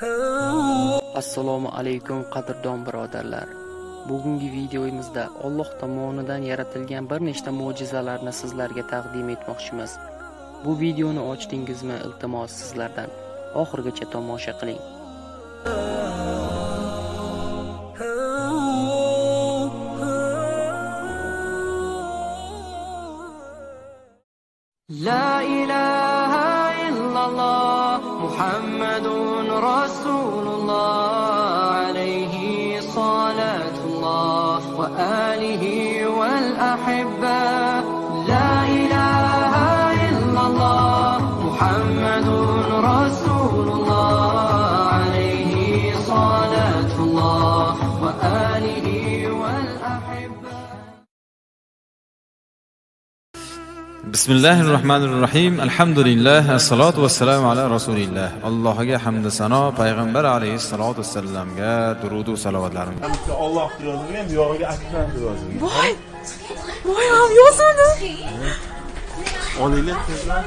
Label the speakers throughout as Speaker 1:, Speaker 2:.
Speaker 1: Assalomu alaykum qadrdon birodarlar. Bugungi videomizda Alloh tomonidan yaratilgan bir nechta mo'jizalarni sizlarga taqdim etmoqchimiz. Bu videoni ochdingizmi, iltimos sizlardan oxirigacha tomosha qiling.
Speaker 2: La ilaha illallah Muhammadun Rasulullah alayhi salatullah wa alihi wal ahibba. La ilaha illallah Muhammadun Rasulullah alayhi salatullah wa alihi wal ahibba.
Speaker 3: Bismillahirrahmanirrahim. Alhamdulillah, assalatu vassalamu ala rasulillah. Allohga hamd sano, payg'ambar alayhissalatu vassalamga durud va salovatlarimiz.
Speaker 4: Alloh yozilgan, bu yog'iga akram yozilgan.
Speaker 5: Voy ham yozildi.
Speaker 4: Olinglar tezroq.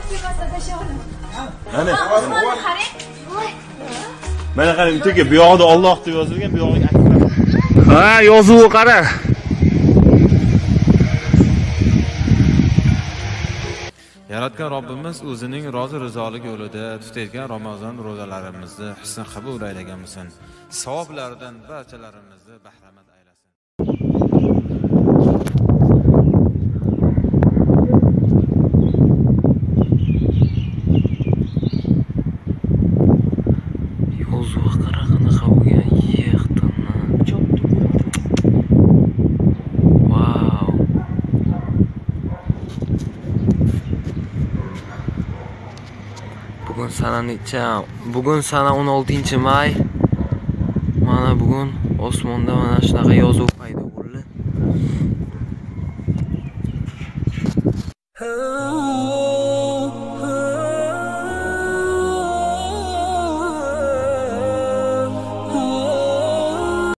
Speaker 4: Mana qarang, bittaga bu yog'ida Alloh deb yozilgan, bu yog'iga akram.
Speaker 6: Ha, yozuvi qara.
Speaker 3: Yaratgan Robbimiz o'zining rozi rizoligi yo'lida tutayotgan Ramazon ro'zalarimizni husn qabul aylagan bo'lsin. Savoblaridan barchalarimizni bahramand aylasin.
Speaker 1: Yozuv qarag'ini qavgan yiqtinni. Wow. Bugun sana 16-may. Mana bugun osmonda mana shunaqa yozuv paydo bo'ldi.